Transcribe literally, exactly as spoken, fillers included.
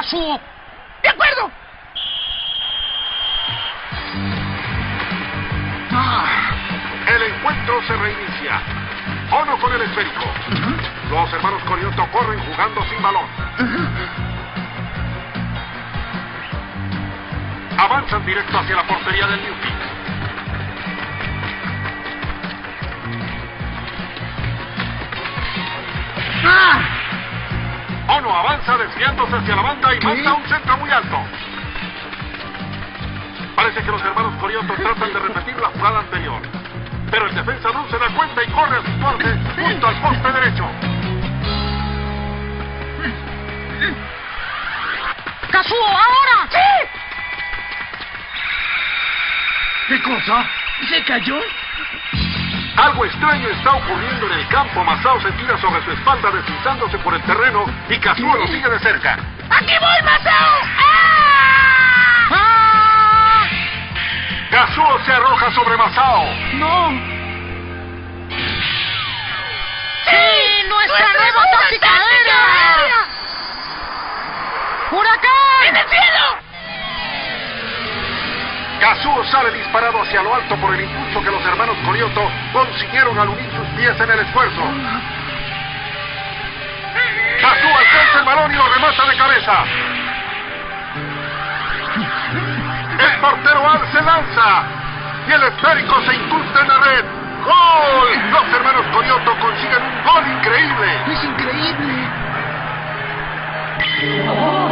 Kazuo. ¡De acuerdo! Ah. El encuentro se reinicia. Ono con el esférico. Uh-huh. Los hermanos Corioto corren jugando sin balón. Uh-huh. Avanzan directo hacia la portería del New King. ¡Ah! Ono avanza desviándose hacia la banda y ¿Qué? manda un centro muy alto. Parece que los hermanos Corioto tratan de repetir la jugada anterior. Pero el defensa no se da cuenta y corre a situarse junto al poste derecho. ¡Kazuo, ahora! ¡Sí! ¿Qué cosa? ¿Se cayó? Algo extraño está ocurriendo en el campo. Masao se tira sobre su espalda deslizándose por el terreno y Kazuo lo sigue de cerca. ¡Aquí voy, Masao! ¡Ah! ¡Ah! Kazuo se arroja sobre Masao. ¡No! ¡Sí! ¡Nuestra nueva táctica aérea! ¡Huracán! ¡En el cielo! Kazuo sale disparado hacia lo alto por el impulso que los hermanos Corioto consiguieron al unir sus pies en el esfuerzo. Kazuo alcanza el balón y lo remata de cabeza. El portero Al se lanza y el esférico se incrusta en la red. ¡Gol! Los hermanos Corioto consiguen un gol increíble. ¡Es increíble! Oh.